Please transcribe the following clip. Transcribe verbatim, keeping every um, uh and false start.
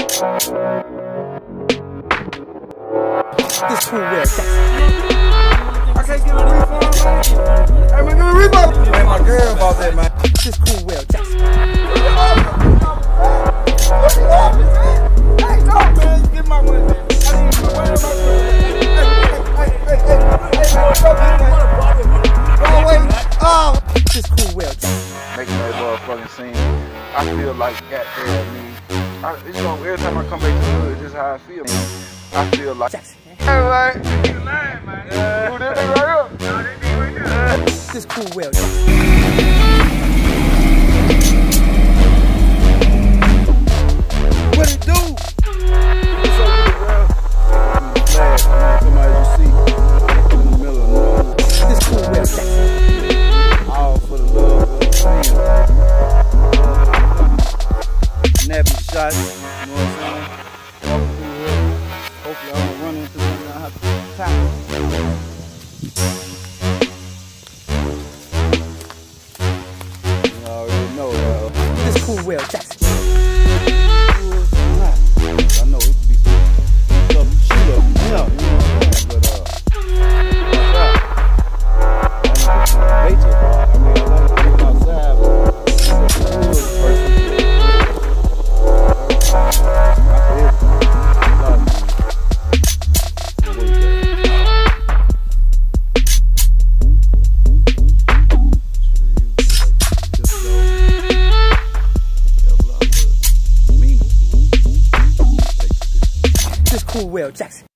This Cool Will Jackson. I can't get a refund, man. Hey, man, give me a refund. Hey, my girl about that, man. This Cool Will Jackson. Hey, no, man. Give my money, man. I need my money, my girl. Hey, hey, hey, hey, hey, hey, what's up, man? Go away. Oh. This Cool Will Jackson. Making that motherfucking scene. I feel like goddamn me. I, it's gonna, every time I come back to the hood, this is how I feel. I feel like Jackson. Hey, man. You lying, man. Who this nigga right here? No, this nigga right there. This Cool Will Jackson. What it do? What's up with the world? Flash, man. Somebody you see in the middle of nowhere. This Cool Will Jackson. All for the love of the fans. Snapping shots, you know what I'm saying? Walking through the hood. Hopefully I don't run into them and I have to tackle them. You already know, yo. This Cool Will Jackson. I know it could be some shoot up, yeah, you know what I'm saying? But uh, watch out. I ain't just nature, bro. I mean, I like to be outside, but it's a cool person. I say everything. Love me. What do you got? Just go. Have a lot of meaning to it. Take this. This Cool Will Jackson.